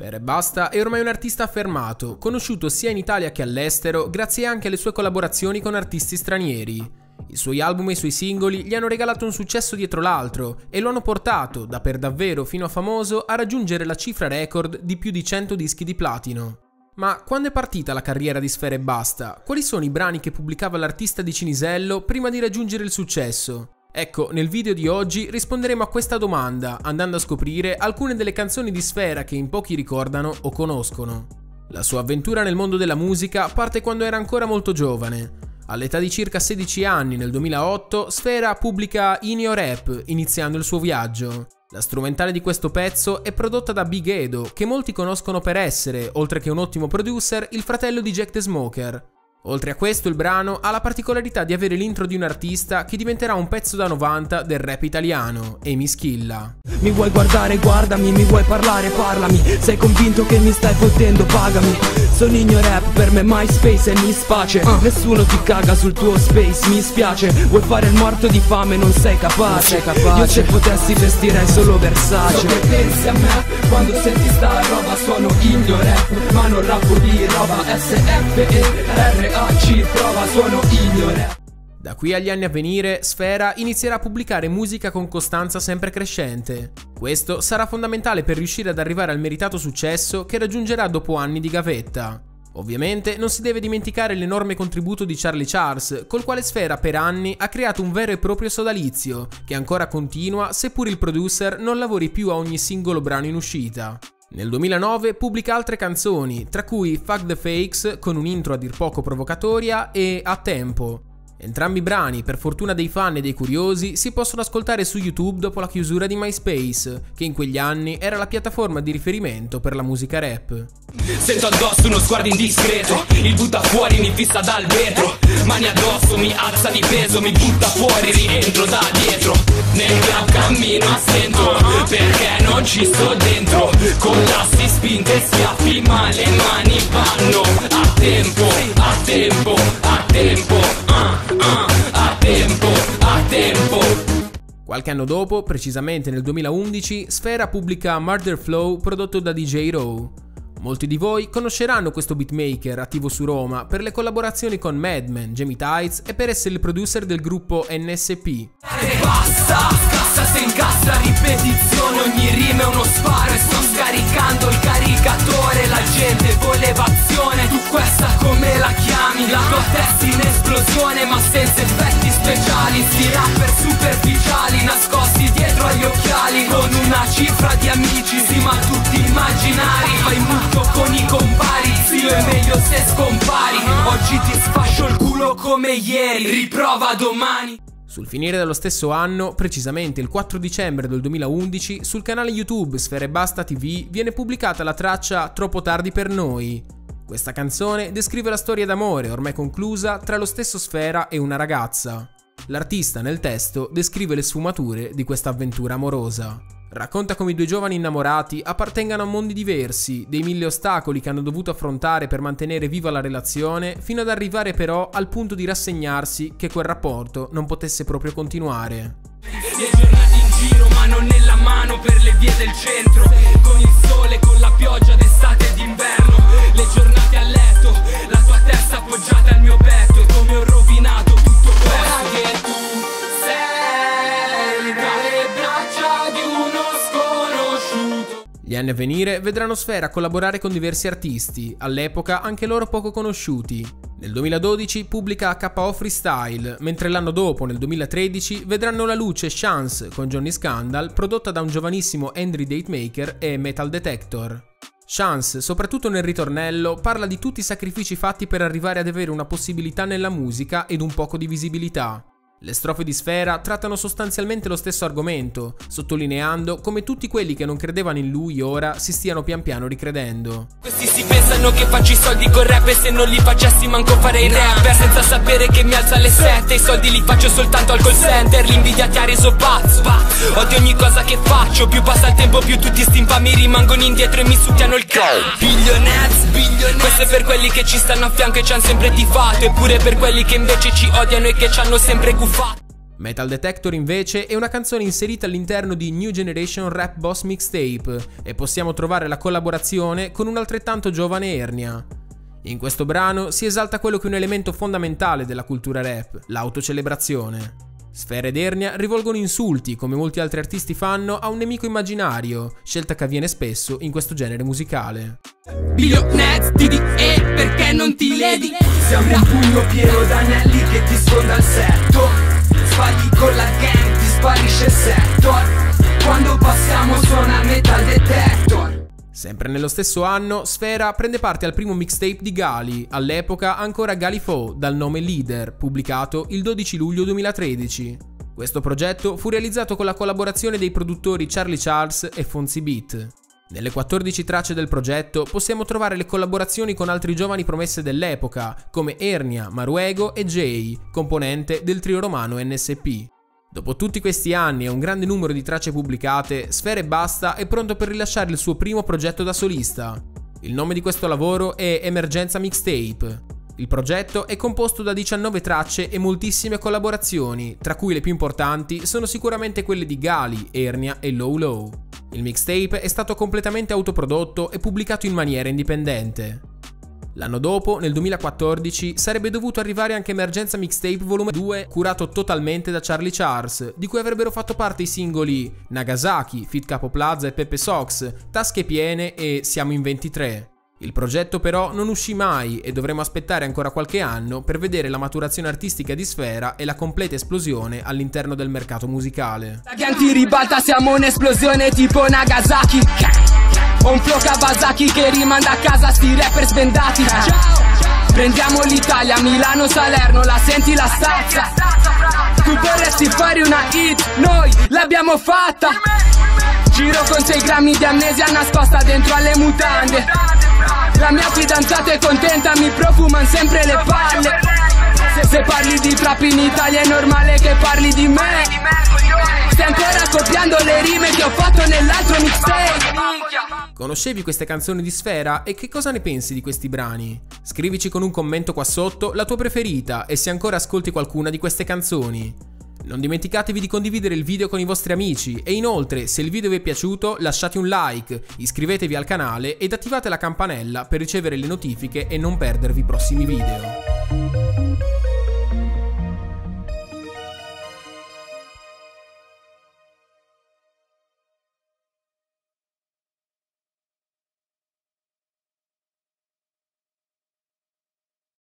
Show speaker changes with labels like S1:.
S1: Sfera Ebbasta è ormai un artista affermato, conosciuto sia in Italia che all'estero grazie anche alle sue collaborazioni con artisti stranieri. I suoi album e i suoi singoli gli hanno regalato un successo dietro l'altro e lo hanno portato, da per davvero fino a famoso, a raggiungere la cifra record di più di 100 dischi di platino. Ma quando è partita la carriera di Sfera Ebbasta? Quali sono i brani che pubblicava l'artista di Cinisello prima di raggiungere il successo? Ecco, nel video di oggi risponderemo a questa domanda, andando a scoprire alcune delle canzoni di Sfera che in pochi ricordano o conoscono. La sua avventura nel mondo della musica parte quando era ancora molto giovane. All'età di circa 16 anni, nel 2008, Sfera pubblica In Your Rap, iniziando il suo viaggio. La strumentale di questo pezzo è prodotta da Big Edo, che molti conoscono per essere, oltre che un ottimo producer, il fratello di Jack the Smoker. Oltre a questo, il brano ha la particolarità di avere l'intro di un artista che diventerà un pezzo da 90 del rap italiano, Amy Schilla.
S2: Mi vuoi guardare, guardami, mi vuoi parlare, parlami. Sei convinto che mi stai fottendo, pagami. Sono in your rap, per me MySpace e mi space. Nessuno ti caga sul tuo space, mi spiace. Vuoi fare il morto di fame, non sei capace. Io se potessi vestirei solo Versace. So che pensi a me, quando senti sta roba suono in your rap. Ma non rappo di roba, SFERAC, prova suono in your rap.
S1: Da qui agli anni a venire, Sfera inizierà a pubblicare musica con costanza sempre crescente. Questo sarà fondamentale per riuscire ad arrivare al meritato successo che raggiungerà dopo anni di gavetta. Ovviamente non si deve dimenticare l'enorme contributo di Charlie Charles, col quale Sfera per anni ha creato un vero e proprio sodalizio, che ancora continua seppur il producer non lavori più a ogni singolo brano in uscita. Nel 2009 pubblica altre canzoni, tra cui Fuck the Fakes con un intro a dir poco provocatoria e A Tempo. Entrambi i brani, per fortuna dei fan e dei curiosi, si possono ascoltare su YouTube dopo la chiusura di MySpace, che in quegli anni era la piattaforma di riferimento per la musica rap.
S3: Sento addosso uno sguardo indiscreto, il butta fuori mi fissa dal vetro. Mani addosso, mi alza di peso, mi butta fuori, rientro da dietro. Nel club cammino a stento, perché non ci sto dentro. Collassi, spinte, schiaffi, ma le mani vanno a tempo, a tempo, a tempo, a tempo, a tempo.
S1: Qualche anno dopo, precisamente nel 2011, Sfera pubblica Murder Flow prodotto da DJ Raw. Molti di voi conosceranno questo beatmaker attivo su Roma per le collaborazioni con Madman, Jamie Tights e per essere il producer del gruppo NSP.
S3: E basta, scassa se incassa ripetizione, ogni rima è uno sparo e sto scaricando il caricatore. La gente voleva azione, tu questa come la chiami? La tua testa in esplosione ma senza effetti speciali. Sti rapper superficiali nascosti dietro agli occhiali, con una cifra di amici, sì ma tutti immaginari. Fai mucco con i compari, zio è meglio se scompari. Oggi ti sfascio il culo come ieri, riprova domani.
S1: Sul finire dello stesso anno, precisamente il 4 dicembre del 2011, sul canale YouTube Sfera Ebbasta TV viene pubblicata la traccia Troppo tardi per noi. Questa canzone descrive la storia d'amore ormai conclusa tra lo stesso Sfera e una ragazza. L'artista nel testo descrive le sfumature di questa avventura amorosa. Racconta come i due giovani innamorati appartengano a mondi diversi, dei 1000 ostacoli che hanno dovuto affrontare per mantenere viva la relazione, fino ad arrivare però al punto di rassegnarsi che quel rapporto non potesse proprio continuare.
S3: Le giornate in giro, mano nella mano per le vie del centro, con il sole, con la pioggia d'estate e d'inverno. Le giornate a letto, la tua testa appoggiata al mio petto, e come ho rovinato tutto questo. Che tu sei tra le braccia di uno sconosciuto.
S1: Gli anni a venire vedranno Sfera collaborare con diversi artisti, all'epoca anche loro poco conosciuti. Nel 2012 pubblica KO Freestyle, mentre l'anno dopo, nel 2013, vedranno la luce Chance con Johnny Scandal, prodotta da un giovanissimo Henry Datemaker e Metal Detector. Chance, soprattutto nel ritornello, parla di tutti i sacrifici fatti per arrivare ad avere una possibilità nella musica ed un poco di visibilità. Le strofe di Sfera trattano sostanzialmente lo stesso argomento, sottolineando come tutti quelli che non credevano in lui ora si stiano pian piano ricredendo.
S3: Questi si pensano che faccio i soldi col rap, e se non li facessi manco farei rapper, senza sapere che mi alza alle 7. I soldi li faccio soltanto al call center, l'invidia ti ha reso pazzo. Odio ogni cosa che faccio, più passa il tempo più tutti sti infami rimangono indietro e mi succhiano il c***o. Billionaires, questo è per quelli che ci stanno a fianco e ci hanno sempre tifato, e pure per quelli che invece ci odiano e che ci hanno sempre gufato.
S1: Metal Detector invece è una canzone inserita all'interno di New Generation Rap Boss Mixtape e possiamo trovare la collaborazione con un altrettanto giovane Ernia. In questo brano si esalta quello che è un elemento fondamentale della cultura rap, l'autocelebrazione. Sfera ed Ernia rivolgono insulti, come molti altri artisti fanno, a un nemico immaginario, scelta che avviene spesso in questo genere musicale.
S3: Billionet, DDE, perché non ti ledi? Siamo un pugno pieno d'anelli che ti sfonda il setto. Sbagli con la gang, ti sparisce il sector. Quando passiamo suona Metal Detector.
S1: Sempre nello stesso anno, Sfera prende parte al primo mixtape di Gali, all'epoca ancora Gali Fo, dal nome Leader, pubblicato il 12 luglio 2013. Questo progetto fu realizzato con la collaborazione dei produttori Charlie Charles e Fonzie Beat. Nelle 14 tracce del progetto possiamo trovare le collaborazioni con altri giovani promesse dell'epoca, come Ernia, Maruego e Jay, componente del trio romano NSP. Dopo tutti questi anni e un grande numero di tracce pubblicate, Sfera Ebbasta è pronto per rilasciare il suo primo progetto da solista. Il nome di questo lavoro è Emergenza Mixtape. Il progetto è composto da 19 tracce e moltissime collaborazioni, tra cui le più importanti sono sicuramente quelle di Gali, Ernia e Low Low. Il mixtape è stato completamente autoprodotto e pubblicato in maniera indipendente. L'anno dopo, nel 2014, sarebbe dovuto arrivare anche Emergenza Mixtape Volume 2, curato totalmente da Charlie Charles, di cui avrebbero fatto parte i singoli Nagasaki, Fit Capo Plaza e Pepe Sox, Tasche Piene e Siamo in 23. Il progetto però non uscì mai e dovremo aspettare ancora qualche anno per vedere la maturazione artistica di Sfera e la completa esplosione all'interno del mercato musicale.
S3: La gang ti ribalta, siamo un'esplosione tipo Nagasaki. Ho un flow Kawasaki che rimanda a casa sti rapper svendati. Prendiamo l'Italia, Milano, Salerno, la senti la stazza. Tu vorresti fare una hit, noi l'abbiamo fatta. Giro con 6 grammi di amnesia nascosta dentro alle mutande. La mia fidanzata è contenta, mi profuman sempre le palle. Se parli di trap in Italia è normale che parli di me. Stai ancora copiando le rime che ho fatto nell'altro mixtape.
S1: Conoscevi queste canzoni di Sfera e che cosa ne pensi di questi brani? Scrivici con un commento qua sotto la tua preferita e se ancora ascolti qualcuna di queste canzoni. Non dimenticatevi di condividere il video con i vostri amici e inoltre, se il video vi è piaciuto, lasciate un like, iscrivetevi al canale ed attivate la campanella per ricevere le notifiche e non perdervi i prossimi video.